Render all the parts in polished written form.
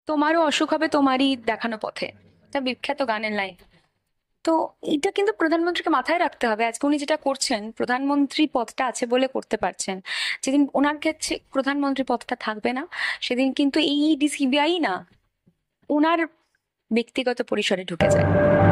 তোমারও অসুখ হবে তোমারই দেখানো পথে, এটা বিখ্যাত গানের লাইন। তো এটা কিন্তু প্রধানমন্ত্রীকে মাথায় রাখতে হবে। আজকে উনি যেটা করছেন, প্রধানমন্ত্রী পদটা আছে বলে করতে পারছেন। যেদিন ওনার কাছে প্রধানমন্ত্রী পদটা থাকবে না, সেদিন কিন্তু এই ইডি সিবিআই না ওনার ব্যক্তিগত পরিসরে ঢুকে যায়।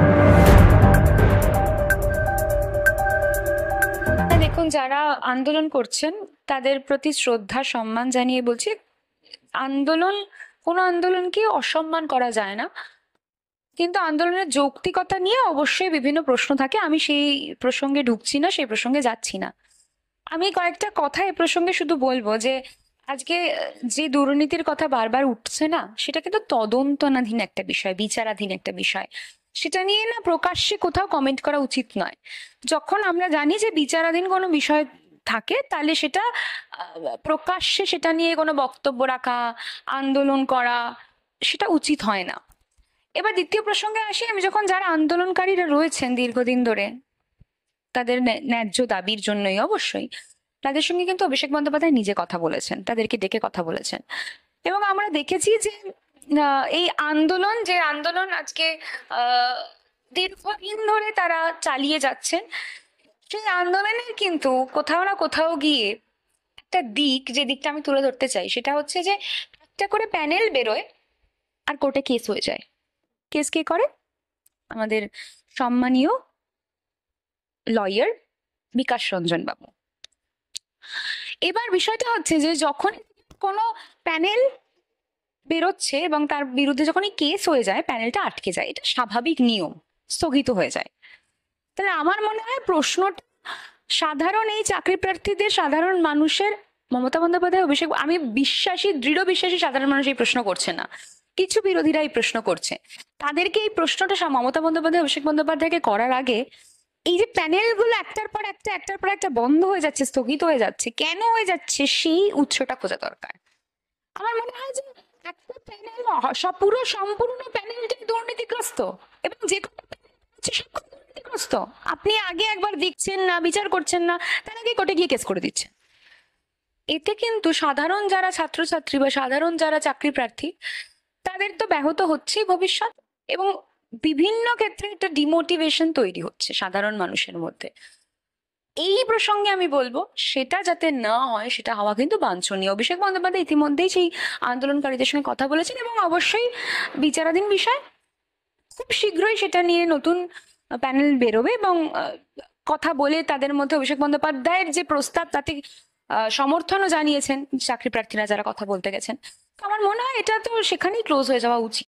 তা দেখুন, যারা আন্দোলন করছেন তাদের প্রতি শ্রদ্ধা সম্মান জানিয়ে বলছি, আন্দোলন, কোনো আন্দোলনকে অসম্মান করা যায় না। কিন্তু আন্দোলনের যৌক্তিকতা নিয়ে অবশ্যই বিভিন্ন প্রশ্ন থাকে, আমি সেই প্রসঙ্গে ঢুকছি না, সেই প্রসঙ্গে যাচ্ছি না। আমি কয়েকটা কথা এ প্রসঙ্গে শুধু বলবো যে আজকে যে দুর্নীতির কথা বারবার উঠছে না, সেটা কিন্তু তদন্তনাধীন একটা বিষয়, বিচারাধীন একটা বিষয়। সেটা নিয়ে না প্রকাশ্যে কোথাও কমেন্ট করা উচিত নয়। যখন আমরা জানি যে বিচারাধীন কোনো বিষয় থাকে, তাহলে সেটা প্রকাশ্যে সেটা নিয়ে কোনো বক্তব্য রাখা, আন্দোলন করা, সেটা উচিত হয় না। এবার দ্বিতীয় প্রসঙ্গে আসি, আমি যখন যারা আন্দোলনকারীরা রয়েছেন দীর্ঘদিন ধরে তাদের ন্যায্য দাবির জন্যই অবশ্যই, তাদের সঙ্গে কিন্তু অভিষেক বন্দ্যোপাধ্যায় নিজে কথা বলেছেন, তাদেরকে ডেকে কথা বলেছেন। এবং আমরা দেখেছি যে এই আন্দোলন, যে আন্দোলন আজকে আহ দীর্ঘদিন ধরে তারা চালিয়ে যাচ্ছেন, সেই আন্দোলনের কিন্তু কোথাও না কোথাও গিয়ে একটা দিক, যে দিকটা আমি তুলে ধরতে চাই, সেটা হচ্ছে যে একটা করে প্যানেল বেরোয় আর কোর্টে কেস হয়ে যায়। কেস কে করে? আমাদের সম্মানীয় লয়ার বিকাশ রঞ্জন বাবু। এবার বিষয়টা হচ্ছে যে যখন কোনো প্যানেল বেরোচ্ছে এবং তার বিরুদ্ধে যখনই কেস হয়ে যায়, প্যানেলটা আটকে যায়, এটা স্বাভাবিক নিয়ম, স্থগিত হয়ে যায়। তাহলে আমার মনে হয় প্রশ্নটা সাধারণ এই চাকরি প্রার্থীদের, সাধারণ মানুষের, মমতা বন্দ্যোপাধ্যায়, অভিষেক, আমি বিশ্বাসী, দৃঢ় বিশ্বাসী সাধারণ মানুষ এই প্রশ্ন করছে না, কিছু বিরোধীরা এই প্রশ্ন করছে। তাদেরকে এই প্রশ্নটা মমতা বন্দ্যোপাধ্যায়, অভিষেক বন্দ্যোপাধ্যায়কে করার আগে, এই যে প্যানেলগুলো একটার পর একটা, একটার পর একটা বন্ধ হয়ে যাচ্ছে, স্থগিত হয়ে যাচ্ছে, কেন হয়ে যাচ্ছে সেই উৎসটা খোঁজা দরকার। আমার মনে হয় যে একটা প্যানেল, সব পুরো সম্পূর্ণ প্যানেলটাই দুর্নীতিগ্রস্ত, এবং যে কোনো প্যানেল আছে সব দুর্নীতিগ্রস্ত। আপনি আগে একবার দেখছেন না, বিচার করছেন না, তার আগে কোর্টে গিয়ে কেস করে দিচ্ছেন। এতে কিন্তু সাধারণ যারা ছাত্রছাত্রী বা সাধারণ যারা চাকরি প্রার্থী, তাদের তো ব্যাহত হচ্ছেই ভবিষ্যৎ, এবং বিভিন্ন ক্ষেত্রে একটা ডিমোটিভেশন তৈরি হচ্ছে সাধারণ মানুষের মধ্যে। এই প্রসঙ্গে আমি বলবো সেটা যাতে না হয়, সেটা হওয়া কিন্তু বাঞ্ছনীয়। অভিষেক বন্দ্যোপাধ্যায় ইতিমধ্যেই সেই আন্দোলনকারীদের সঙ্গে কথা বলেছেন, এবং অবশ্যই বিচারাধীন বিষয়, খুব শীঘ্রই সেটা নিয়ে নতুন প্যানেল বেরোবে, এবং কথা বলে তাদের মধ্যে অভিষেক বন্দ্যোপাধ্যায়ের যে প্রস্তাব, তাতে সমর্থনও জানিয়েছেন চাকরি প্রার্থীরা যারা কথা বলতে গেছেন। তো আমার মনে হয় এটা তো সেখানেই ক্লোজ হয়ে যাওয়া উচিত।